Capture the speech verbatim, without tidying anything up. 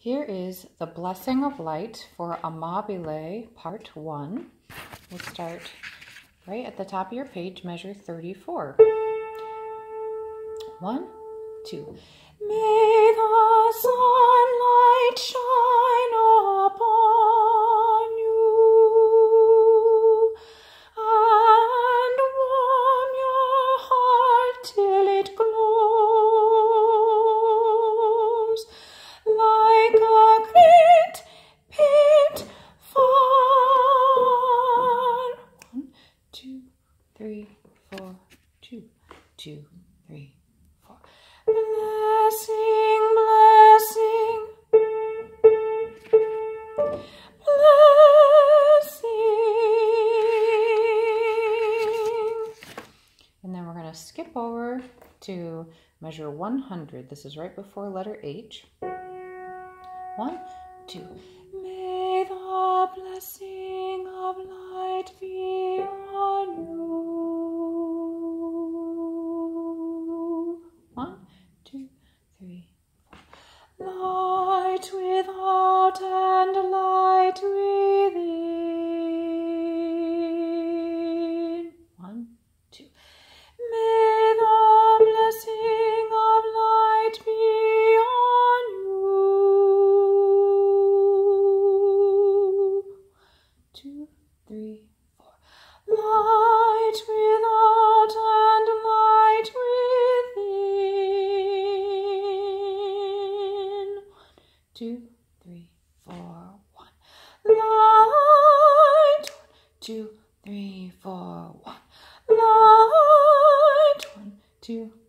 Here is the Blessing of Light for Amabile, part one. We'll start right at the top of your page, measure thirty-four. One, two. May the sunlight shine upon you and warm your heart till it glows like a great pit fire. One, two, three, four, two, two, three, four. Blessing, blessing, blessing. And then we're going to skip over to measure one hundred. This is right before letter H. One, two. May the blessing of light be on you. One, two, three, four. Light without and light within. One, two. May the blessing of light be on you. Two, three, four. Light without and light within. Two, three, four, one. Light. One, two, three, four, one. Light. One, two,